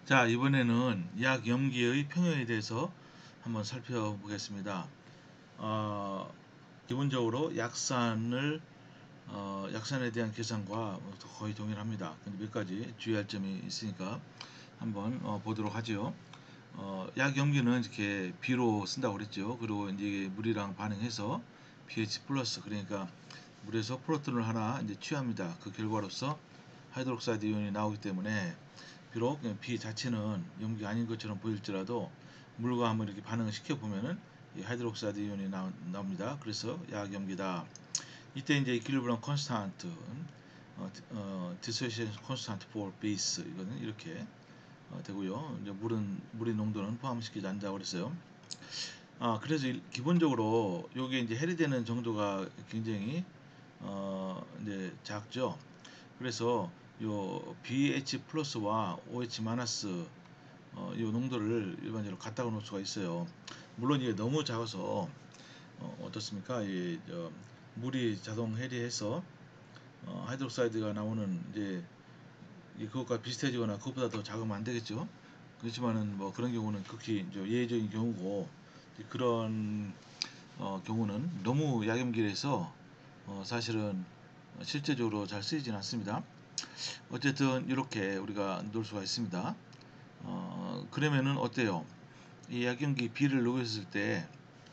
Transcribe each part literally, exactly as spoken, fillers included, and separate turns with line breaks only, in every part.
자, 이번에는 약 염기의 평형에 대해서 한번 살펴보겠습니다. 어, 기본적으로 약산을 어, 약산에 대한 계산과 거의 동일합니다. 근데 몇 가지 주의할 점이 있으니까 한번 어, 보도록 하죠. 어, 약 염기는 이렇게 B로 쓴다고 그랬죠. 그리고 이제 물이랑 반응해서 pH 플러스, 그러니까 물에서 프로톤을 하나 이제 취합니다. 그 결과로서 하이드록사이드 이온이 나오기 때문에 비록 B 자체는 염기가 아닌 것처럼 보일지라도 물과 한번 이렇게 반응을 시켜 보면은 이 하이드록사이드 이온이 나, 나옵니다. 그래서 약염기다. 이때 이제 equilibrium constant, 어, 어, dissociation constant for base, 이거는 이렇게 어, 되고요. 이제 물은 물의 농도는 포함시키지 않는다고 그랬어요. 아, 그래서 일, 기본적으로 요게 이제 해리되는 정도가 굉장히 어, 이제 작죠. 그래서 요 비에이치 플러스와 오에이치 마이너스 어, 이 농도를 일반적으로 갖다가 놓을 수가 있어요. 물론 이게 너무 작아서 어, 어떻습니까? 이, 저, 물이 자동 해리해서 어, 하이드록사이드가 나오는 이제 이 그것과 비슷해지거나 그것보다 더 작으면 안 되겠죠. 그렇지만은 뭐 그런 경우는 극히 이제 예외적인 경우고, 그런 어, 경우는 너무 약염기라서 어, 사실은 실제적으로 잘 쓰이지는 않습니다. 어쨌든 이렇게 우리가 놓을 수가 있습니다. 어, 그러면은 어때요? 이 약염기 B를 녹였을 때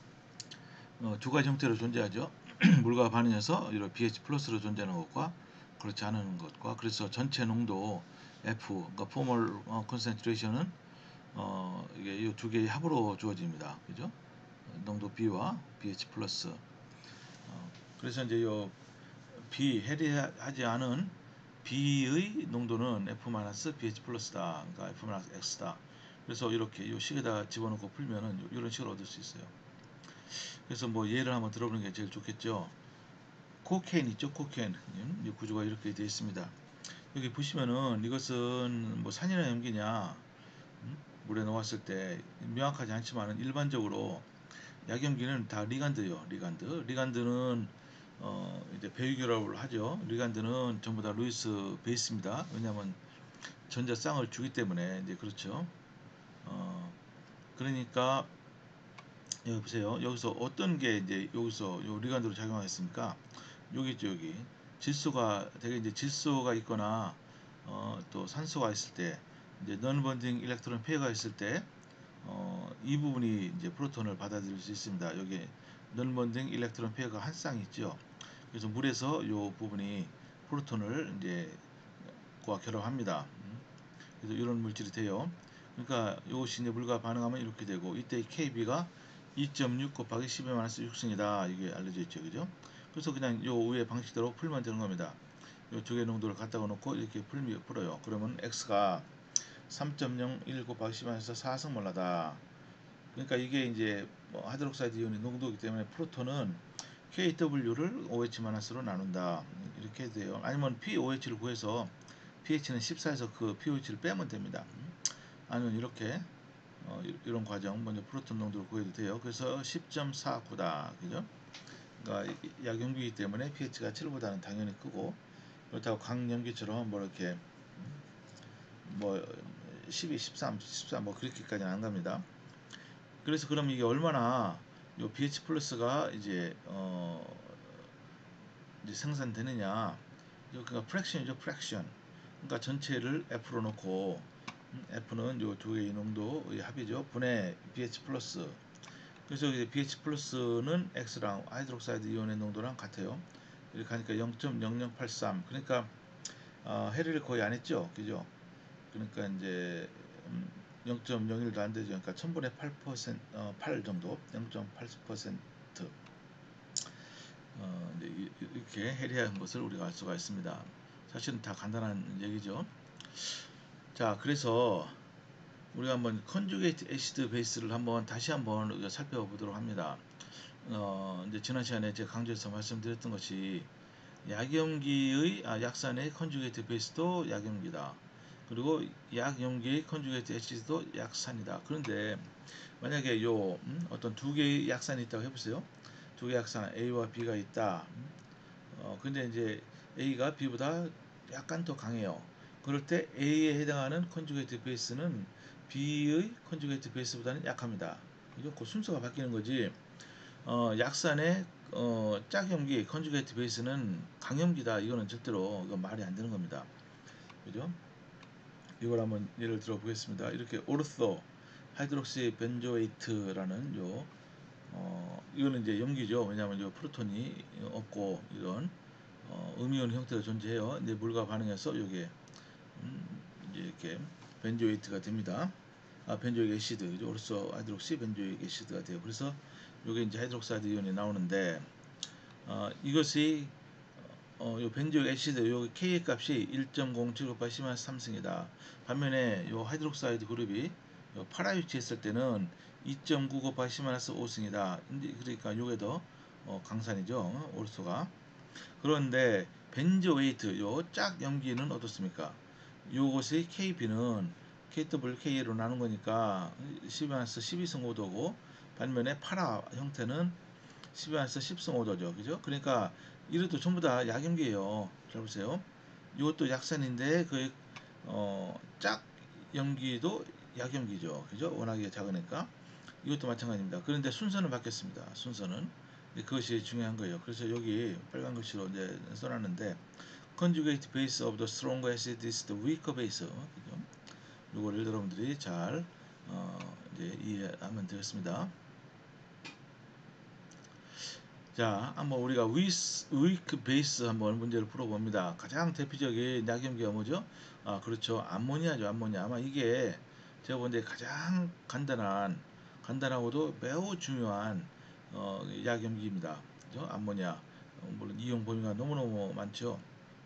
어, 두 가지 형태로 존재하죠. 물과 반응해서 이런 pH 플러스로 존재하는 것과 그렇지 않은 것과, 그래서 전체 농도 F, 그러니까 포멀 어, 컨센트레이션은 어, 이게 이 두 개의 합으로 주어집니다. 그죠? 농도 B와 pH 플러스. 어, 그래서 이제 요 B 해리하지 않은 B의 농도는 F-pH 플러스다. 그러니까 F-X다. 그래서 이렇게 이 식에다 집어넣고 풀면은 이런 식으로 얻을 수 있어요. 그래서 뭐 예를 한번 들어보는 게 제일 좋겠죠. 코케인 있죠, 코케인. 이 구조가 이렇게 되어 있습니다. 여기 보시면은 이것은 뭐 산이나 염기냐, 음? 물에 넣었을 때 명확하지 않지만은 일반적으로 약염기는 다 리간드요. 리간드. 리간드는 어 이제 배유결합을 하죠. 리간드는 전부 다 루이스 베이스입니다. 왜냐하면 전자 쌍을 주기 때문에 이제 그렇죠. 어 그러니까 여기 보세요. 여기서 어떤 게 이제 여기서 요 리간드로 작용하겠습니까? 여기 있죠, 여기. 질소가 되게 이제 질소가 있거나 어, 또 산소가 있을 때, 이제 non-bonding 일렉트론 페어가 있을 때 어, 이 부분이 이제 프로톤을 받아들일 수 있습니다. 여기 non-bonding 일렉트론 페어가 한 쌍 있죠. 그래서 물에서 이 부분이 프로톤을 이제 과 결합합니다. 음. 그래서 이런 물질이 돼요. 그러니까 이것이 이제 물과 반응하면 이렇게 되고, 이때 케이비가 이 점 육 곱하기 십의 마이너스 육 승이다. 이게 알려져 있죠. 그죠? 그래서 그냥 요 위에 방식대로 풀면 되는 겁니다. 요 두 개 농도를 갖다가 놓고 이렇게 풀미, 풀어요. 그러면 x가 삼 점 영일 곱하기 십 마이너스 사 승몰라다. 그러니까 이게 이제 뭐 하이드록사이드 이온의 농도이기 때문에 프로톤은 케이더블유를 오에이치-로 나눈다. 이렇게 돼요. 아니면 피오에이치를 구해서 pH는 십사에서 그 피오에이치를 빼면 됩니다. 아니면 이렇게 어, 이런 과정 먼저 프로톤 농도를 구해도 돼요. 그래서 십 점 사구다. 그죠? 그러니까 약염기이기 때문에 pH가 칠보다는 당연히 크고, 그렇다고 강염기처럼 뭐 이렇게 뭐 십이, 십삼, 십사 뭐 그렇게까지는 안 갑니다. 그래서 그럼 이게 얼마나 요 pH 플러스가 이제 어 이제 생산되느냐? 그러니까 프랙션이죠, 프랙션. 그러니까 전체를 F로 놓고, 음, F는 요 두 개의 농도의 합이죠. 분의 pH 플러스. 그래서 이제 pH 플러스는 X랑 하이드록사이드 이온의 농도랑 같아요. 이렇게 하니까 영 점 영영팔삼. 그러니까 어, 해리를 거의 안 했죠, 그죠? 그러니까 이제 음, 영 점 영일도 안 되죠. 그러니까 천분의 팔 퍼센트, 어, 팔 정도, 영 점 팔 퍼센트. 어, 이제 이렇게 해리한 것을 우리가 알 수가 있습니다. 사실은 다 간단한 얘기죠. 자, 그래서 우리가 한번 컨주게이트 애시드 베이스를 한번 다시 한번 우리가 살펴보도록 합니다. 어, 이제 지난 시간에 제가 강조해서 말씀드렸던 것이 약염기의 아, 약산의 컨주게이트 베이스도 약염기다. 그리고 약염기의 컨주게이트 애시드도 약산이다. 그런데 만약에 요 음, 어떤 두 개의 약산이 있다고 해보세요. 두 개의 약산 A와 B가 있다. 음, 어, 근데 이제 A가 B보다 약간 더 강해요. 그럴 때 A에 해당하는 컨주게이트 베이스는 B의 컨주게이트 베이스보다는 약합니다. 그죠? 그 순서가 바뀌는 거지. 어, 약산의 어, 짝염기 컨주게이트 베이스는 강염기다. 이거는 절대로 이건 말이 안 되는 겁니다. 그죠? 이걸 한번 예를 들어 보겠습니다. 이렇게 오르소 하이드록시 벤조에이트라는 요 어, 이거는 이제 염기죠. 왜냐하면 요 프로톤이 없고 이런 어, 음이온 형태로 존재해요. 이제 물과 반응해서 요게 음, 이제 이렇게 벤조에이트가 됩니다. 아, 벤조익 애시드, 그죠? 오르소 하이드록시 벤조익 애시드가 돼요. 그래서 요게 이제 하이드록사이드 이온이 나오는데 어, 이것이 어, 요 벤조익 애시드 요 K의 값이 일 점 공칠오팔 씨 마이너스 삼승이다. 반면에 요 하이드록사이드 그룹이 요 팔아 위치했을 때는 이 점 구구팔 씨 마이너스 오승이다. 그러니까 요게 더 어, 강산이죠. 어, 오르소가. 그런데 벤조웨이트 요 짝 염기는 어떻습니까? 요것의 케이피는 케이더블유케이로 나눈 거니까 십 마이너스 십이 승 오 도고 반면에 파라 형태는 십 마이너스 십 승 오 도죠. 그죠? 그러니까 이것도 전부 다 약염기예요. 잘 보세요. 이것도 약산인데 그 어, 짝 염기도 약염기죠. 그죠? 워낙에 작으니까 이것도 마찬가지입니다. 그런데 순서는 바뀌었습니다. 순서는 그것이 중요한 거예요. 그래서 여기 빨간 글씨로 이제 써놨는데 conjugate base of the stronger acid is the weaker base. 그죠? 요거를 여러분들이 잘 어, 이제 이해하면 되겠습니다. 자, 한번 우리가 weak base 한번 문제를 풀어봅니다. 가장 대표적인 약염기가 뭐죠? 아, 그렇죠. 암모니아죠. 암모니아. 아마 이게 제가 본데 가장 간단한 간단하고도 매우 중요한 어, 약염기입니다. 그죠? 암모니아. 어, 물론 이용 범위가 너무너무 많죠.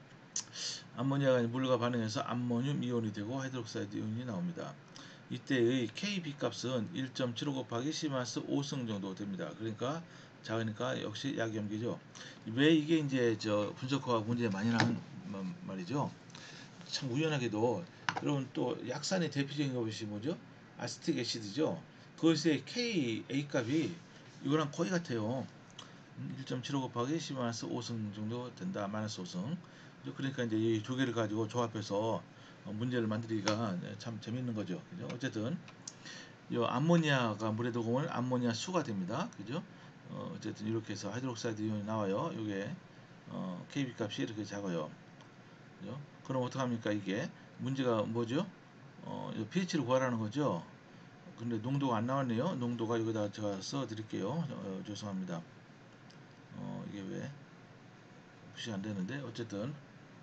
암모니아가 물과 반응해서 암모늄 이온이 되고 하이드록사이드 이온이 나옵니다. 이때의 케이비 값은 일 점 칠오 곱하기 씨 마이너스 오승 정도 됩니다. 그러니까 작으니까 역시 약염기죠. 왜 이게 이제 저 분석화학 문제에 많이 나는 말이죠. 참 우연하게도 여러분 또 약산의 대표적인 것이 뭐죠? 아세틱 애시드죠. 그것의 케이 에이 값이 이거랑 거의 같아요. 일 점 칠오 곱하기 십 마이너스 오승 정도 된다. 마이너스 오승. 그러니까 이제 이 두 개를 가지고 조합해서 문제를 만들기가 참 재밌는 거죠. 그죠? 어쨌든 이 암모니아가 물에 녹으면 암모니아 수가 됩니다. 그죠? 어, 어쨌든 이렇게 해서 하이드록사이드 이온이 나와요. 이게 어, 케이비 값이 이렇게 작아요. 그죠? 그럼 어떡합니까? 이게 문제가 뭐죠? 어, pH를 구하라는 거죠. 근데 농도가 안 나왔네요. 농도가 여기다 제가 써 드릴게요. 어, 죄송합니다. 어, 이게 왜 표시 안 되는데 어쨌든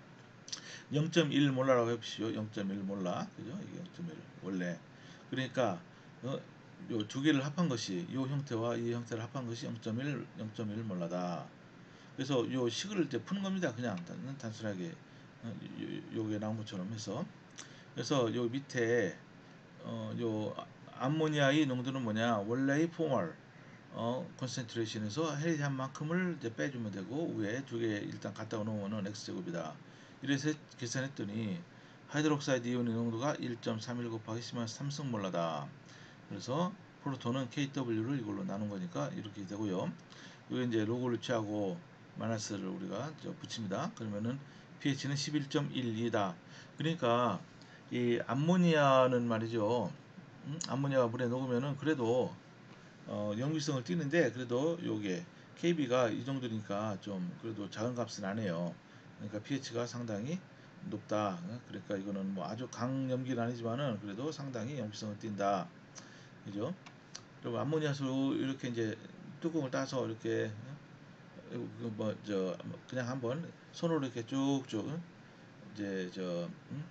영 점 일 몰라라고 해보시오. 영 점 일 몰라. 그죠? 이게 영 점 일 원래. 그러니까 어, 요 두 개를 합한 것이 요 형태와 이 형태를 합한 것이 영 점 일, 영 점 일 몰라다. 그래서 요 식을 이제 푸는 겁니다. 그냥 단, 단순하게 어, 요, 요게 나온 것처럼 해서 그래서 요 밑에 어, 요 암모니아의 농도는 뭐냐? 원래의 포멀 어, 컨센트레이션에서 해리한 만큼을 이제 빼주면 되고 위에 두 개 일단 갖다 놓으면은 x제곱이다. 이래서 계산했더니 하이드록사이드 이온의 농도가 일 점 삼일 곱하기 십 마이너스 삼승몰라다. 그래서 프로톤은 케이더블유를 이걸로 나눈 거니까 이렇게 되고요. 여기 이제 로고를 취하고 마이너스를 우리가 붙입니다. 그러면은 pH는 십일 점 일이다. 그러니까 이 암모니아는 말이죠. 음? 암모니아가 물에 녹으면은 그래도 어, 염기성을 띠는데 그래도 요게 케이비가 이 정도니까 좀 그래도 작은 값은 안 해요. 그러니까 pH가 상당히 높다. 어? 그러니까 이거는 뭐 아주 강염기는 아니지만은 그래도 상당히 염기성을 띈다. 그죠? 그리고 암모니아수 이렇게 이제 뚜껑을 따서 이렇게 뭐 저 그냥 한번 손으로 이렇게 쭉쭉 응? 이제 저 응?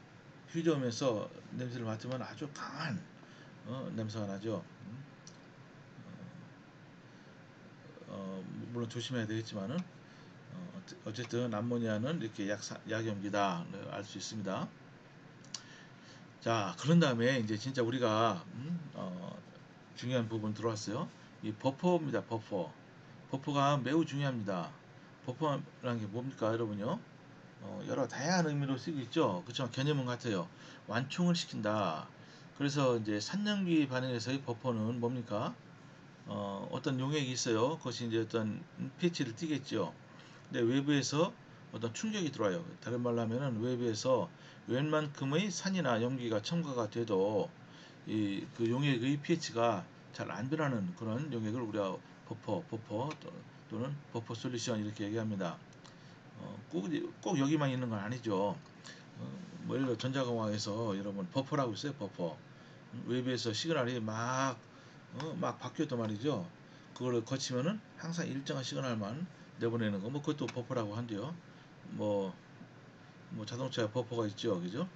휘저으면서 냄새를 맡으면 아주 강한 어, 냄새가 나죠. 응? 어, 물론 조심해야 되겠지만은 어, 어쨌든 암모니아는 이렇게 약사, 약염기다 알 수 있습니다. 자, 그런 다음에 이제 진짜 우리가 음, 어, 중요한 부분 들어왔어요. 이 버퍼입니다. 버퍼. 버퍼가 매우 중요합니다. 버퍼라는 게 뭡니까, 여러분요? 어, 여러 다양한 의미로 쓰고 있죠. 그렇지만 개념은 같아요. 완충을 시킨다. 그래서 이제 산염기 반응에서의 버퍼는 뭡니까? 어, 어떤 용액이 있어요. 그것이 이제 어떤 pH를 띠겠죠. 근데 외부에서 어떤 충격이 들어와요. 다른 말로 하면은 외부에서 웬만큼의 산이나 염기가 첨가가 돼도 이 그 용액의 pH가 잘 안 변하는 그런 용액을 우리가 버퍼, 버퍼 또는 버퍼 솔루션 이렇게 얘기합니다. 어, 꼭, 꼭 여기만 있는 건 아니죠. 어, 뭐 예를 들어 전자공학에서 여러분 버퍼라고 있어요. 버퍼. 외부에서 시그널이 막, 어, 막 바뀌었단 말이죠. 그걸 거치면은 항상 일정한 시그널만 내보내는 거, 뭐 그것도 버퍼라고 한대요. 뭐, 뭐 자동차에 버퍼가 있죠, 그죠?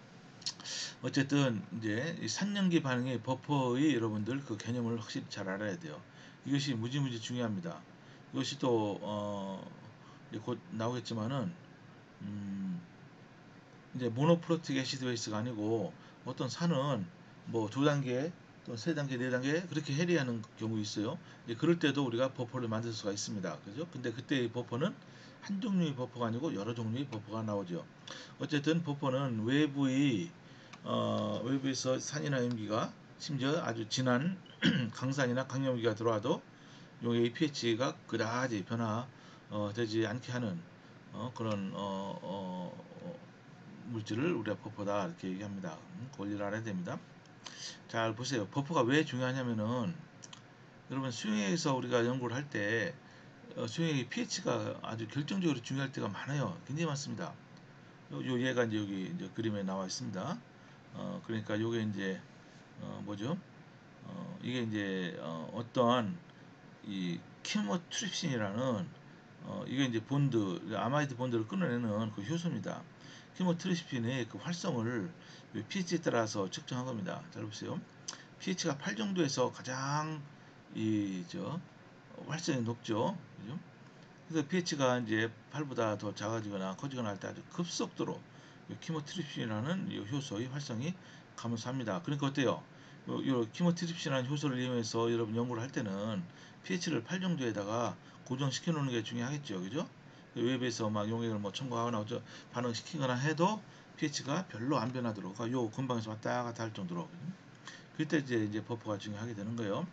어쨌든 이제 이 산연기 반응의 버퍼의 여러분들 그 개념을 확실히 잘 알아야 돼요. 이것이 무지무지 중요합니다. 이것이 또 어, 이제 곧 나오겠지만은 음, 이제 모노프로틱 애시드 베이스가 아니고 어떤 산은 뭐 두 단계 또는 세 단계, 네 단계 그렇게 해리하는 경우 있어요. 이제 그럴 때도 우리가 버퍼를 만들 수가 있습니다. 그죠? 근데 그때의 버퍼는 한 종류의 버퍼가 아니고 여러 종류의 버퍼가 나오죠. 어쨌든 버퍼는 외부의 어, 외부에서 산이나 염기가 심지어 아주 진한 강산이나 강염기가 들어와도 용의 pH가 그다지 변화 어, 되지 않게 하는 어, 그런 어, 어, 어, 물질을 우리가 버퍼다 이렇게 얘기합니다. 음, 그 원리를 알아야 됩니다. 잘 보세요. 버퍼가 왜 중요하냐면은 여러분 수용액에서 우리가 연구를 할 때 어, 수용액의 pH가 아주 결정적으로 중요할 때가 많아요. 굉장히 많습니다. 요, 요 얘가 이제 여기 이제 그림에 나와 있습니다. 어, 그러니까 요게 이제 어, 뭐죠? 어, 이게 이제 어, 어떠한 이 키모트립신이라는 어, 이게 이제 본드 아마이드 본드를 끊어내는 그 효소입니다. 키모트립신의 그 활성을 pH에 따라서 측정한 겁니다. 잘 보세요. pH가 팔 정도에서 가장 이 저 활성이 높죠. 그죠? 그래서 pH가 이제 팔보다 더 작아지거나 커지거나 할 때 아주 급속도로 키모트립신이라는 이 효소의 활성이 감소합니다. 그러니까 어때요? 요, 요 키모트립신이라는 효소를 이용해서 여러분 연구를 할 때는 pH를 팔 정도에다가 고정시켜 놓는 게 중요하겠죠. 그죠? 외부에서 막 용액을 뭐 첨가하거나 어쩌 반응시키거나 해도 pH가 별로 안 변하도록 요 근방에서 왔다 갔다 할 정도로 그때 이제 이제 버퍼가 중요하게 되는 거예요.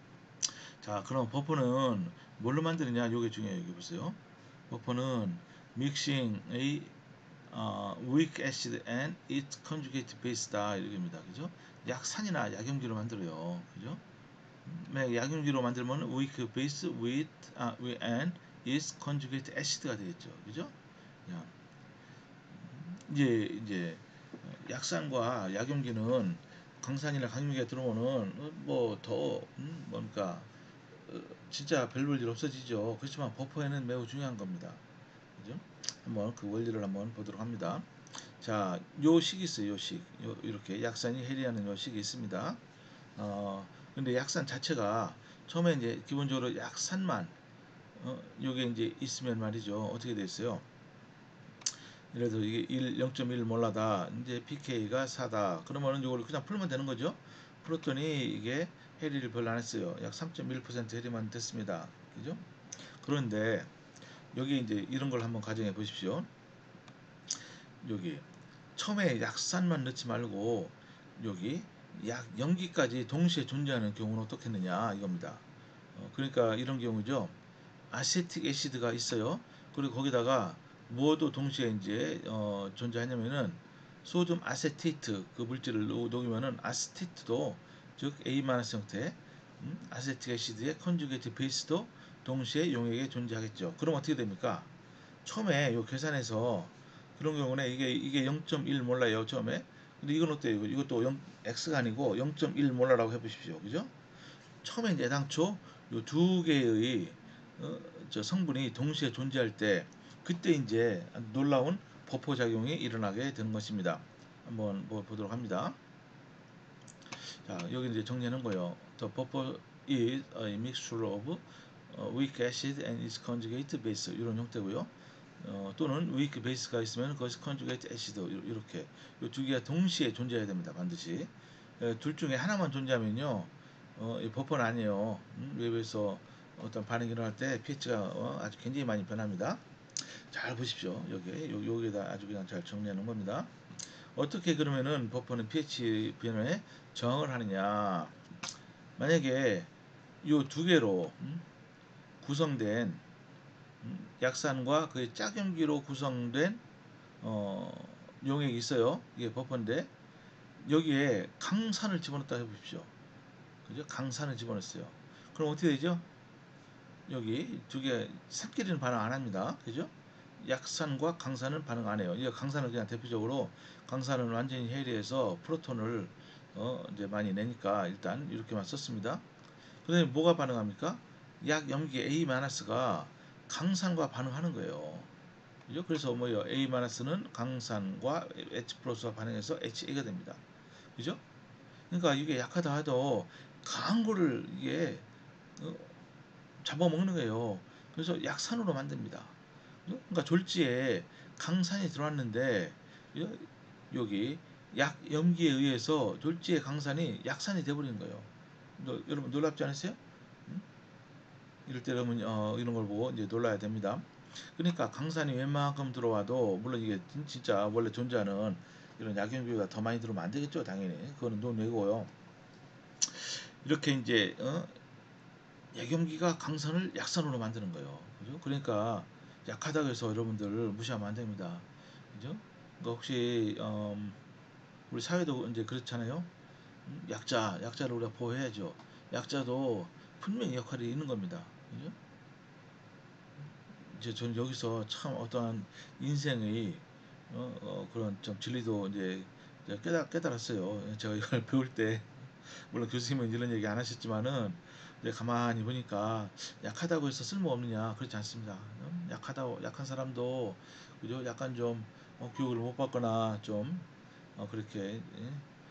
자, 그럼 버퍼는 뭘로 만드느냐? 요게 중요해요. 여기 보세요. 버퍼는 믹싱의 어, weak acid and its conjugate base다 이렇게입니다. 그죠? 약산이나 약염기로 만들어요. 그죠? 네, 약염기로 만들면 weak base with 아, with and its conjugate acid가 되겠죠. 그죠? 야, 이제 이제 약산과 약염기는 강산이나 강염기가 들어오면 뭐더 음, 뭡니까 어, 진짜 별 볼 일 없어지죠. 그렇지만 버퍼에는 매우 중요한 겁니다. 그죠? 한번 그 원리를 한번 보도록 합니다. 자, 요 식이 있어요. 요 식. 요, 이렇게 약산이 해리하는 요 식이 있습니다. 어, 근데 약산 자체가 처음에 이제 기본적으로 약산만 어, 요게 이제 있으면 말이죠. 어떻게 돼 있어요? 예를 들어 이게 일, 영 점 일 몰라다. 이제 피케이가 사다. 그러면은 요걸 그냥 풀면 되는 거죠. 풀었더니 이게 해리를 별로 안 했어요. 약 삼 점 일 퍼센트 해리만 됐습니다. 그죠? 그런데 여기 이제 이런 걸 한번 가정해 보십시오. 여기 처음에 약산만 넣지 말고 여기 약 염기까지 동시에 존재하는 경우는 어떻겠느냐 이겁니다. 어, 그러니까 이런 경우죠. 아세틱 애시드가 있어요. 그리고 거기다가 뭐도 동시에 이제 어, 존재하냐면은 소듐 아세테이트 그 물질을 녹- 녹이면은 아세테이트도 즉 A- 형태 음, 아세틱 애시드의 컨주게이트 베이스도 동시에 용액에 존재하겠죠. 그럼 어떻게 됩니까? 처음에 요 계산해서 그런 경우는 이게 이게 영 점 일 몰라요 처음에. 근데 이건 어때요? 이것도 영, x가 아니고 영 점 일 몰라라고 해보십시오. 그죠? 처음에 이제 당초 요 두 개의 어, 저 성분이 동시에 존재할 때 그때 이제 놀라운 버퍼 작용이 일어나게 되는 것입니다. 한번 뭐 보도록 합니다. 자, 여기 이제 정리하는 거예요. The buffer is a mixture of weak acid and its conjugate base 이런 형태고요. 어, 또는 weak base가 있으면 그것이 conjugate acid 이렇게 이 두 개가 동시에 존재해야 됩니다. 반드시 에, 둘 중에 하나만 존재하면요, 어, 이 버퍼는 아니에요. 음, 외부에서 어떤 반응이 일어날 때 pH가 어, 아주 굉장히 많이 변합니다. 잘 보십시오. 여기 요, 여기에다 아주 그냥 잘 정리해 놓은 겁니다. 어떻게 그러면은 버퍼는 pH 변화에 저항을 하느냐? 만약에 이 두 개로 음, 구성된 약산과 그 짝염기로 구성된 어, 용액이 있어요. 이게 버퍼인데 여기에 강산을 집어넣었다 해보십시오. 그죠? 강산을 집어넣었어요. 그럼 어떻게 되죠? 여기 두 개 삽끼리는 반응 안 합니다. 그죠? 약산과 강산은 반응 안 해요. 이 강산은 그냥 대표적으로 강산은 완전히 해리해서 프로톤을 어, 이제 많이 내니까 일단 이렇게만 썼습니다. 그다음에 뭐가 반응합니까? 약 염기 A-가 강산과 반응하는 거예요. 그죠? 그래서 뭐요? A-는 강산과 H 플러스와 반응해서 에이치에이가 됩니다. 그죠? 그러니까 이게 약하다 하도 강한 거를 이게 어, 잡아먹는 거예요. 그래서 약산으로 만듭니다. 그러니까 졸지에 강산이 들어왔는데 여기 약 염기에 의해서 졸지에 강산이 약산이 돼버리는 거예요. 너, 여러분 놀랍지 않으세요? 음? 이럴 때 여러분 어, 이런 걸 보고 이제 놀라야 됩니다. 그러니까 강산이 웬만큼 들어와도 물론 이게 진짜 원래 존재하는 이런 약염기가 더 많이 들어오면 안 되겠죠, 당연히. 그거는 논외고요. 이렇게 이제 어? 약염기가 강산을 약산으로 만드는 거예요. 그죠? 그러니까 약하다고 해서 여러분들 무시하면 안 됩니다. 그죠? 그러니까 혹시 음, 우리 사회도 이제 그렇잖아요. 음, 약자, 약자를 우리가 보호해야죠. 약자도 분명히 역할이 있는 겁니다. 그죠? 이제 저는 여기서 참 어떠한 인생의 어, 어, 그런 좀 진리도 이제 깨달, 깨달았어요. 제가 이걸 배울 때 물론 교수님은 이런 얘기 안 하셨지만은 이제 가만히 보니까 약하다고 해서 쓸모 없느냐 그렇지 않습니다. 음, 약하다 약한 사람도 그죠? 약간 좀 어, 교육을 못 받거나 좀 어, 그렇게 예?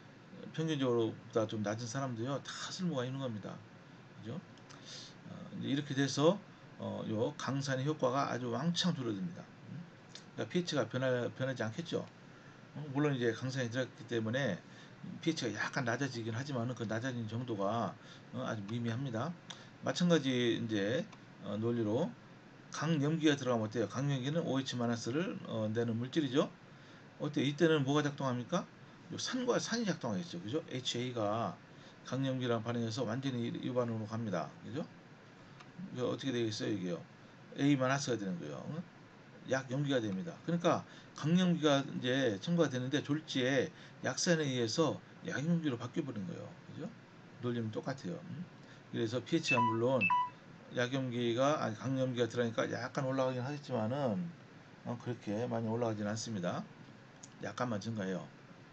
평균적으로보다 좀 낮은 사람도요 다 쓸모가 있는 겁니다. 그죠? 어, 이제 이렇게 돼서 어, 요 강산의 효과가 아주 왕창 줄어듭니다. 음? 그러니까 pH가 변하, 변하지 않겠죠. 어, 물론 이제 강산이 들었기 때문에 pH가 약간 낮아지긴 하지만 그 낮아진 정도가 어, 아주 미미합니다. 마찬가지 이제 어, 논리로 강염기가 들어가면 어때요? 강염기는 오에이치-를 어, 내는 물질이죠. 어때? 이때는 뭐가 작동합니까? 산과 산이 작동하겠죠. 그죠? 에이치에이가 강염기랑 반응해서 완전히 일반으로 갑니다. 그죠? 이거 어떻게 되겠어요? 이게요. A-가 되는 거예요. 응? 약염기가 됩니다. 그러니까 강염기가 이제 첨가가 되는데 졸지에 약산에 의해서 약염기로 바뀌어 버린 거예요. 그죠? 논리는 똑같아요. 음? 그래서 pH가 물론 약염기가 아니 강염기가 들어가니까 약간 올라가긴 하겠지만은 어, 그렇게 많이 올라가진 않습니다. 약간만 증가해요.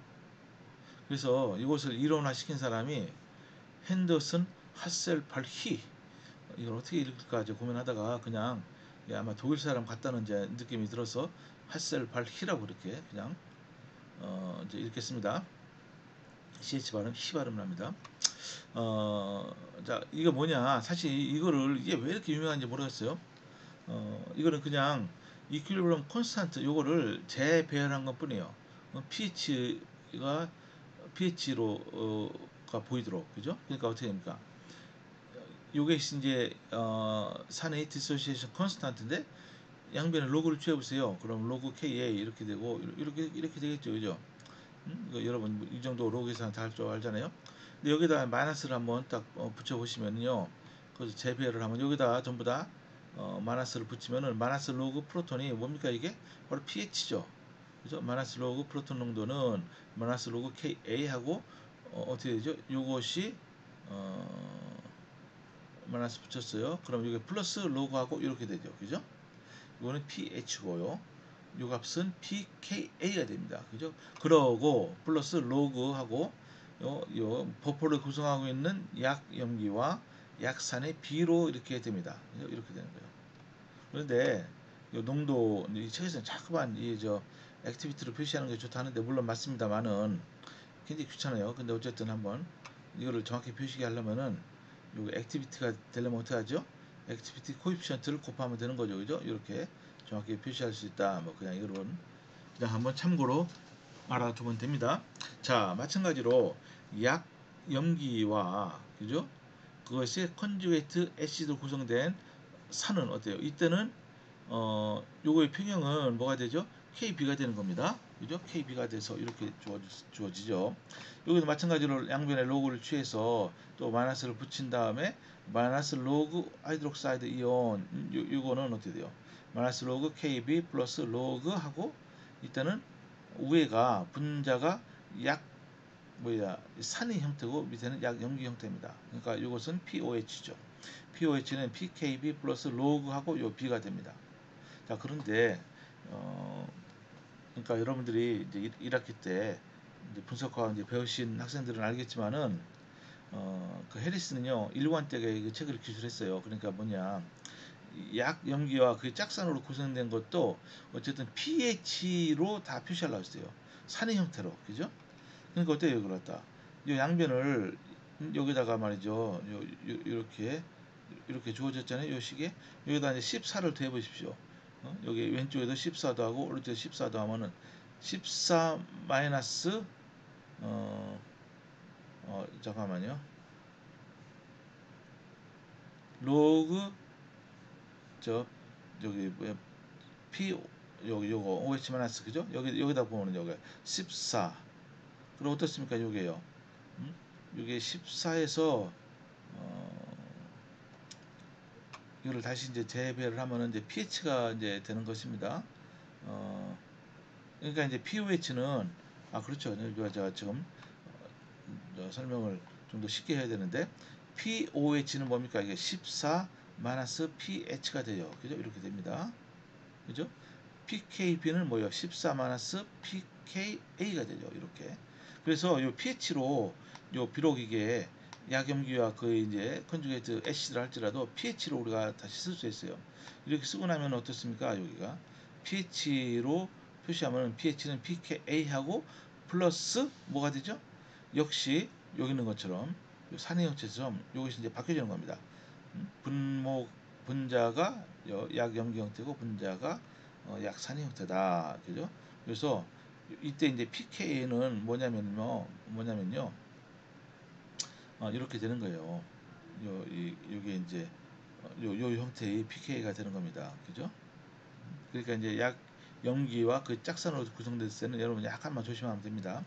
그래서 이것을 이론화시킨 사람이 핸더슨 하셀팔히 이걸 어떻게 읽을까 이제 고민하다가 그냥 아마 독일 사람 같다는 이제 느낌이 들어서 하셀팔히라고 이렇게 그냥 어 이제 읽겠습니다. ch 발음 히 발음을 합니다. 어, 자 이거 뭐냐 사실 이거를 이게 왜 이렇게 유명한지 모르겠어요. 어, 이거는 그냥 이퀄리브럼 콘스탄트 요거를 재배열한 것 뿐이에요. 어, pH가 pH로 어, 가 보이도록 그죠? 그러니까 어떻게 됩니까? 요게 이제 어, 산의 디소시에이션 컨스탄트인데 양변에 로그를 취해보세요. 그럼 로그 케이에이 이렇게 되고 이렇게 이렇게 되겠죠, 그죠? 음? 이거 여러분 뭐이 정도 로그 계산 다 할 줄 알잖아요. 근데 여기다 마이너스를 한번 딱 어, 붙여 보시면요. 그래서 재배열을 하면 여기다 전부 다 어, 마이너스를 붙이면은 마이너스 로그 프로톤이 뭡니까 이게? 바로 pH죠. 그죠? 마이너스 로그 프로톤 농도는 마이너스 로그 케이에이하고 어, 어떻게 되죠? 요것이 어, 마이너스 붙였어요. 그럼 이게 플러스 로그하고 이렇게 되죠. 그죠? 이거는 pH고요. 요 값은 피케이에이가 됩니다. 그죠? 그러고 플러스 로그하고 요, 요 버퍼를 구성하고 있는 약염기와 약산의 비로 이렇게 됩니다. 이렇게 되는 거예요. 그런데 요 농도 이 책에서는 자꾸만 이저 액티비티로 표시하는 게 좋다는데 물론 맞습니다만은 굉장히 귀찮아요. 근데 어쨌든 한번 이거를 정확히 표시하게 하려면은 요 액티비티가 되려면 어떻게 하죠? 액티비티 코에피션트를 곱하면 되는 거죠. 그죠? 이렇게 정확히 표시할 수 있다. 뭐 그냥 이런 그냥 한번 참고로 알아두면 됩니다. 자, 마찬가지로 약 염기와 그죠? 그것이 컨주게이트 애시드로 구성된 산은 어때요? 이때는 어 요거의 평형은 뭐가 되죠? 케이비가 되는 겁니다. 그죠? 케이비가 돼서 이렇게 주어지, 죠 여기도 마찬가지로 양변에 로그를 취해서 또 마이너스를 붙인 다음에 마이너스 로그 하이드록사이드 이온 요, 요거는 어떻게 돼요? 마이너스 로그 케이비 플러스 로그 하고 이때는 위에가 분자가 약 뭐야 산의 형태고 밑에는 약 염기 형태입니다. 그러니까 이것은 피오에이치죠. 피오에이치는 피케이비 플러스 로그하고 요 B가 됩니다. 자 그런데 어 그러니까 여러분들이 이제 일 학기 때 이제 분석화 이제 배우신 학생들은 알겠지만은 어 그 해리스는요 일관 때에 그 책을 기술했어요. 그러니까 뭐냐 약 염기와 그 짝산으로 구성된 것도 어쨌든 pH로 다 표시하려고 했어요. 산의 형태로 그죠? 그러니까 어때요 그렇다. 이 양변을 여기다가 말이죠. 요, 요, 이렇게 이렇게 주어졌잖아요. 요 식에 여기다 이제 십사를 더해 보십시오. 어? 여기 왼쪽에도 십사도 하고 오른쪽에 십사도 하면은 십사 마이너스 어, 어 잠깐만요. 로그 저 여기 뭐야 P 여기 요거 오에이치 마이너스 그죠? 여기 여기다 보면은 여기 십사. 그럼 어떻습니까? 요게요. 음? 요게 십사에서 어, 이거를 다시 이제 재배를 하면은 이제 pH가 이제 되는 것입니다. 어, 그러니까 이제 피오에이치는 아 그렇죠. 우리가 제가 지금 어, 설명을 좀 더 쉽게 해야 되는데 피오에이치는 뭡니까? 이게 십사 마이너스 pH가 돼요. 그죠? 이렇게 됩니다. 그죠? 피케이비는 뭐예요? 십사 마이너스 피케이에이가 되죠. 이렇게. 그래서 요 pH로 요 비록 이게 약염기와 그 이제 컨주게이트 애시드를 할지라도 pH로 우리가 다시 쓸 수 있어요. 이렇게 쓰고 나면 어떻습니까? 여기가 pH로 표시하면 pH는 피케이하고 플러스 뭐가 되죠? 역시 여기 있는 것처럼 산의 형체처럼 이것이 이제 바뀌어지는 겁니다. 음? 분모 분자가 약염기 형태고 분자가 어, 약산의 형태다. 그죠? 그래서 이때 이제 피케이는 뭐냐면요, 뭐냐면요, 어, 이렇게 되는 거예요. 요, 이, 요게 이제 어, 요, 요 형태의 피케이가 되는 겁니다. 그죠? 그러니까 이제 약 염기와 그 짝산으로 구성됐을 때는 여러분 약간만 조심하면 됩니다.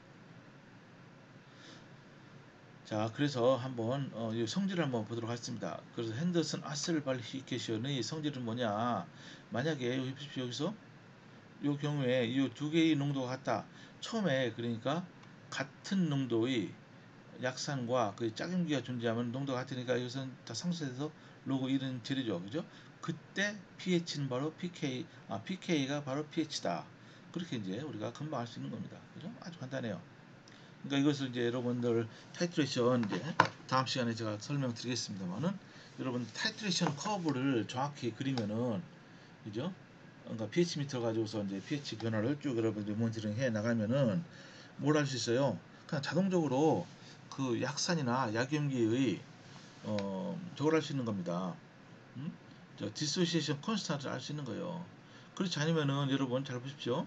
자, 그래서 한번 어, 이 성질을 한번 보도록 하겠습니다. 그래서 핸더슨 아셀발히케이션의 성질은 뭐냐? 만약에 여기 보십시오. 여기서 이 경우에 이 두 개의 농도가 같다. 처음에 그러니까 같은 농도의 약산과 그 짝염기가 존재하면 농도가 같으니까 이것은 다 상수해서 로그 일은 제로죠. 그죠? 그때 pH는 바로 pK, 아, pK가 바로 pH다. 그렇게 이제 우리가 금방 알 수 있는 겁니다. 그죠? 아주 간단해요. 그러니까 이것을 이제 여러분들 타이트레이션 이제 다음 시간에 제가 설명드리겠습니다만은 여러분 타이트레이션 커브를 정확히 그리면은 그죠? 그러니까 pH 미터 가지고서 이제 pH 변화를 쭉 여러분들 모니터링 해 나가면은 뭘 할 수 있어요? 그냥 자동적으로 그 약산이나 약염기의 어, 저걸 할 수 있는 겁니다. 음? 저 디소시에이션 컨스탄트를 알 수 있는 거예요. 그렇지 않으면은 여러분 잘 보십시오.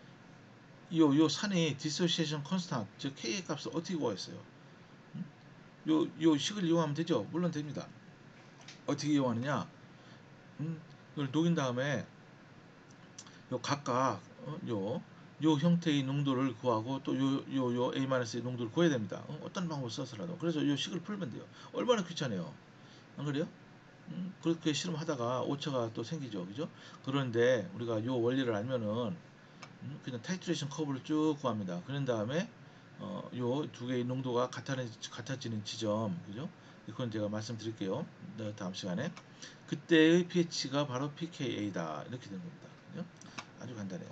요, 요 산의 디소시에이션 컨스탄트, 즉 K의 값을 어떻게 구하겠어요? 음? 요, 요 식을 이용하면 되죠? 물론 됩니다. 어떻게 이용하느냐? 음? 이걸 녹인 다음에 요 각각 어, 요, 요 형태의 농도를 구하고 또 요, 요, 요 A-의 농도를 구해야 됩니다. 어, 어떤 방법을 써서라도. 그래서 요 식을 풀면 돼요. 얼마나 귀찮아요. 안 그래요? 음, 그렇게 실험하다가 오차가 또 생기죠. 그죠? 그런데 우리가 요 원리를 알면은 음, 그냥 타이트레이션 커브를 쭉 구합니다. 그런 다음에 어, 요 두 개의 농도가 같아는, 같아지는 지점, 그죠? 이건 제가 말씀드릴게요. 네, 다음 시간에. 그때의 pH가 바로 피케이에이다. 이렇게 된 겁니다. 그죠? 아주 간단해요.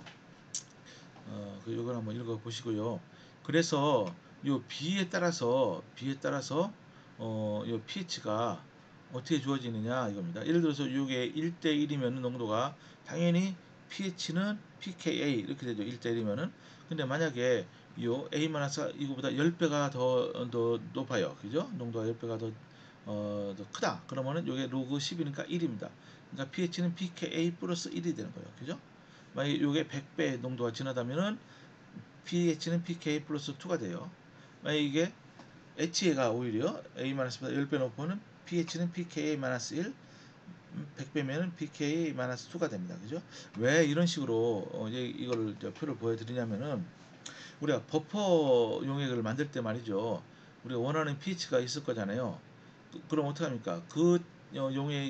어, 그 이걸 한번 읽어 보시고요. 그래서 요 B에 따라서 B에 따라서 어, 요 pH가 어떻게 주어지느냐 이겁니다. 예를 들어서 이게 일 대 일이면 농도가 당연히 pH는 피케이에이 이렇게 되죠. 일 대 일이면은. 근데 만약에 요 A- 이거보다 십 배가 더, 더 높아요. 그죠? 농도가 십 배가 더, 어, 더 크다. 그러면은 요게 로그 십이니까 일입니다. 그러니까 pH는 피케이에이 플러스 일이 되는 거예요. 그죠? 만약에 요게 백 배 농도가 지나다면은 pH는 피케이에이 플러스 이가 돼요. 만약에 이게 H가 오히려 A-보다 십 배 높으면 pH는 피케이에이 일, 백 배면은 피케이에이 이가 됩니다. 그죠? 왜 이런 식으로 어, 이제 이거를 표를 보여드리냐면은 우리가 버퍼 용액을 만들 때 말이죠. 우리가 원하는 pH가 있을 거잖아요. 그, 럼 어떻게 합니까? 그 어, 용액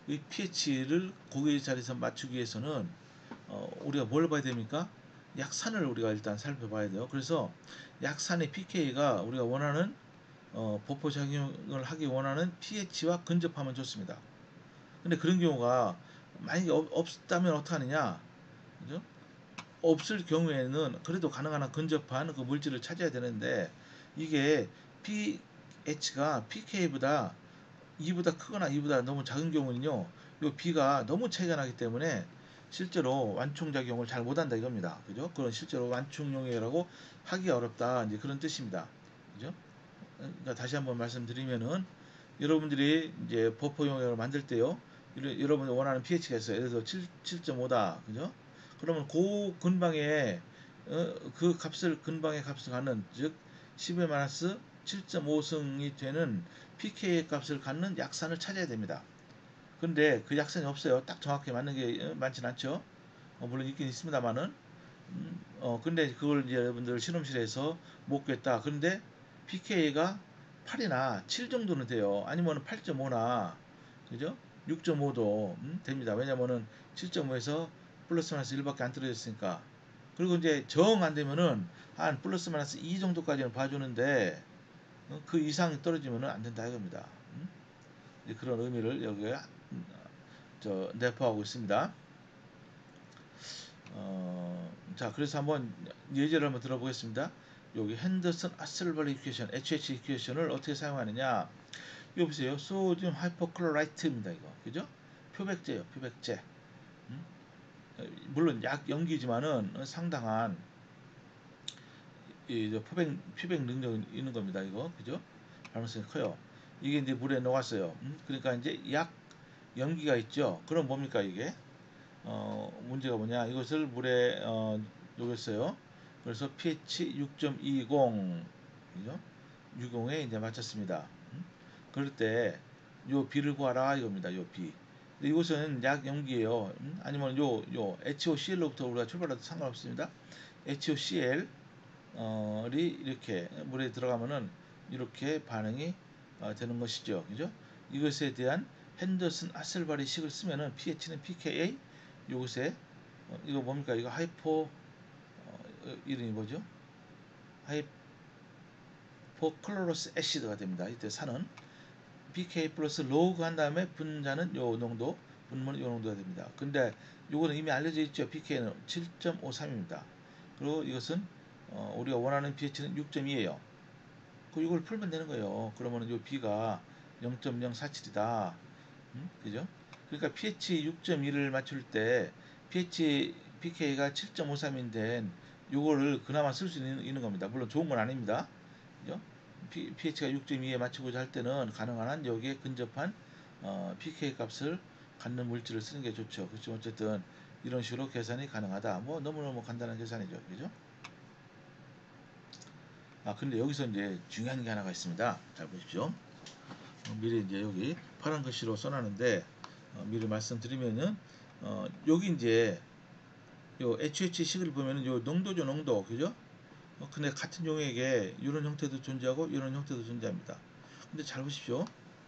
이 pH를 고기의 자리에서 맞추기 위해서는 어, 우리가 뭘 봐야 됩니까? 약산을 우리가 일단 살펴봐야 돼요. 그래서 약산의 pK가 우리가 원하는 어, 보포작용을 하기 원하는 pH와 근접하면 좋습니다. 근데 그런 경우가 만약에 없, 없다면 어떡하느냐? 그죠? 없을 경우에는 그래도 가능한 한 근접한 그 물질을 찾아야 되는데 이게 pH가 pK보다 이보다 크거나 이보다 너무 작은 경우는요. 요 B가 너무 차이가 나기 때문에 실제로 완충작용을 잘 못한다 이겁니다. 그죠? 그런 실제로 완충용액이라고 하기 어렵다. 이제 그런 뜻입니다. 그죠? 그러니까 다시 한번 말씀드리면은 여러분들이 이제 버퍼용액을 만들 때요. 여러분이 원하는 pH가 있어요. 예를 들어 칠 점 오다. 그죠? 그러면 그 근방에 어, 그 값을 근방의 값을 갖는 즉 십의 마이너스 칠 점 오 승이 되는 pK 값을 갖는 약산을 찾아야 됩니다. 근데 그 약산이 없어요. 딱 정확히 맞는 게 많진 않죠. 어, 물론 있긴 있습니다만은 음, 어 근데 그걸 이제 여러분들 실험실에서 못 구했다. 그런데 pK가 팔이나 칠 정도는 돼요. 아니면 팔 점 오나 그죠? 육 점 오도 음, 됩니다. 왜냐면은 칠 점 오에서 플러스 마이너스 일밖에 안 떨어졌으니까. 그리고 이제 정 안 되면은 한 플러스 마이너스 이 정도까지는 봐주는데 어, 그 이상이 떨어지면은 안 된다 이겁니다. 음? 그런 의미를 여기에 음, 저 내포하고 있습니다. 어, 자, 그래서 한번 예제를 한번 들어보겠습니다. 여기 핸더슨 아슬바리 이퀘이션, 에이치에이치 이퀘이션을 어떻게 사용하느냐? 이거 보세요. 소디움 하이포클로라이트입니다. 이거, 그죠? 표백제요, 표백제. 음? 물론 약 연기지만은 상당한 이 표백 표백 능력이 있는 겁니다. 이거, 그죠? 가능성이 커요. 이게 이제 물에 녹았어요. 음? 그러니까 이제 약 연기가 있죠. 그럼 뭡니까 이게? 어, 문제가 뭐냐? 이것을 물에 어, 녹였어요. 그래서 pH 육 점 이십, 그죠? 육십에 이제 맞췄습니다. 음? 그럴 때 요 B를 구하라 이겁니다. 요 B. 근데 이것은 약 염기예요. 음? 아니면 요, 요 에이치오씨엘로부터 우리가 출발해도 상관없습니다. 에이치오씨엘 어, 이 이렇게 물에 들어가면은 이렇게 반응이 어, 되는 것이죠. 그죠? 이것에 대한 핸더슨 아슬바리 식을 쓰면은 pH는 pKa 요것에 어, 이거 뭡니까? 이거 하이포 어, 이름이 뭐죠? 하이포클로러스 애시드가 됩니다. 이때 산은 pK 플러스 로그 한 다음에 분자는 요 농도, 분모는 요 농도가 됩니다. 근데 요거는 이미 알려져 있죠. pK는 칠 점 오삼입니다. 그리고 이것은 어, 우리가 원하는 pH는 육 점 이예요. 그 이걸 풀면 되는 거예요. 그러면은 요 B가 영 점 영사칠이다. 음? 그죠? 그러니까 pH 육 점 이를 맞출 때 pH pK가 칠 점 오삼인데 요거를 그나마 쓸 수 있는, 있는 겁니다. 물론 좋은 건 아닙니다. 그죠? pH가 육 점 이에 맞추고자 할 때는 가능한 한 여기에 근접한 어, pK 값을 갖는 물질을 쓰는 게 좋죠. 그렇죠? 어쨌든 이런 식으로 계산이 가능하다. 뭐 너무너무 간단한 계산이죠. 그죠? 아 근데 여기서 이제 중요한 게 하나가 있습니다. 잘 보십시오. 어, 미리 이제 여기 파란 글씨로 써놨는데 어, 미리 말씀드리면은 어, 여기 이제 요 에이치에이치 식을 보면은 요 농도죠 농도 그죠? 어, 근데 같은 용액에 이런 형태도 존재하고 이런 형태도 존재합니다. 근데 잘 보십시오.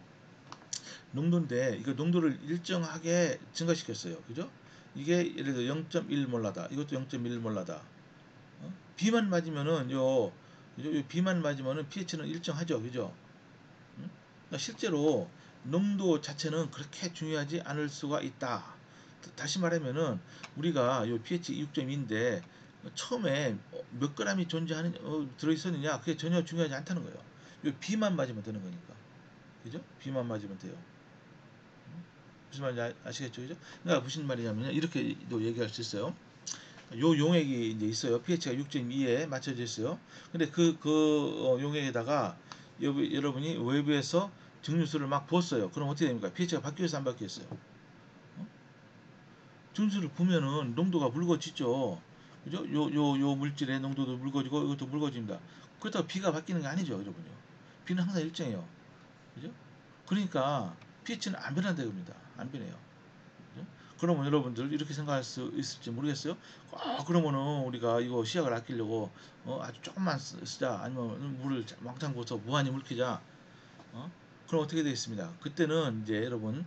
농도인데 이거 농도를 일정하게 증가시켰어요. 그죠? 이게 예를 들어 영 점 일 몰라다. 이것도 영 점 일 몰라다. 어? B만 맞으면은 요, 요, 요 B만 맞으면은 pH는 일정하죠. 그죠? 음? 그러니까 실제로 농도 자체는 그렇게 중요하지 않을 수가 있다. 다시 말하면은 우리가 요 pH 육 점 이인데 처음에 몇 g이 존재하는 어, 들어있었느냐 그게 전혀 중요하지 않다는 거예요. 요 B만 맞으면 되는 거니까. 그죠? B만 맞으면 돼요. 무슨 말인지 아, 시겠죠 그죠? 그러니까 무슨 말이냐면 이렇게도 얘기할 수 있어요. 요 용액이 이제 있어요. pH가 육 점 이에 맞춰져 있어요. 근데 그, 그 어, 용액에다가 여, 여러분이 외부에서 증류수를 막 부었어요. 그럼 어떻게 됩니까? pH가 바뀌어서 안 바뀌었어요. 어? 증류수를 부면은 농도가 묽어지죠. 그죠? 요, 요, 요 물질의 농도도 묽어지고 이것도 묽어집니다. 그렇다고 B가 바뀌는 게 아니죠, 여러분요. B는 항상 일정해요. 그죠? 그러니까 pH는 안 변한다 이겁니다. 안 변해요. 그죠? 그러면 여러분들 이렇게 생각할 수 있을지 모르겠어요. 아, 그러면은 우리가 이거 시약을 아끼려고 어, 아주 조금만 쓰- 쓰자 아니면 물을 왕창 부어서 무한히 물키자 어? 그럼 어떻게 되겠습니다. 그때는 이제 여러분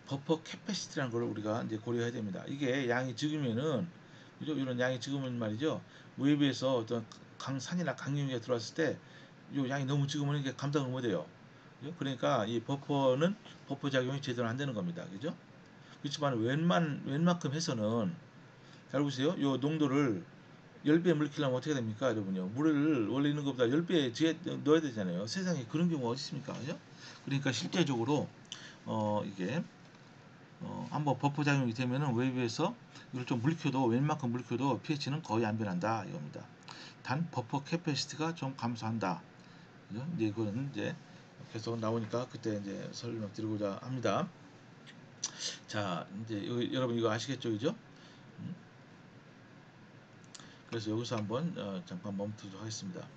버퍼 캐패시티라는 걸 우리가 이제 고려해야 됩니다. 이게 양이 적으면은 그죠? 이런 양이 적으면 말이죠. 외부에서 어떤 강산이나 강유기가 들어왔을 때 이 양이 너무 적으면 이게 감당을 못해요. 그죠? 그러니까 이 버퍼는 버퍼 작용이 제대로 안 되는 겁니다. 그죠? 그렇지만 웬만 웬만큼 해서는 잘 보세요. 요 농도를 십 배 물키려면 어떻게 됩니까, 여러분요? 물을 원래 있는 것보다 십 배 넣어야 되잖아요. 세상에 그런 경우가 어디 있습니까? 그죠? 그러니까 실제적으로 어 이게 어 한번 버퍼 작용이 되면은 외부에서 이걸 좀 물켜도 웬만큼 물켜도 pH는 거의 안 변한다 이겁니다. 단 버퍼 캐패시티가 좀 감소한다. 그죠? 이제 이거는 이제 계속 나오니까 그때 이제 설명드리고자 합니다. 자, 이제 여, 여러분 이거 아시겠죠, 그죠? 음, 그래서 여기서 한번 어, 잠깐 멈추도록 하겠습니다.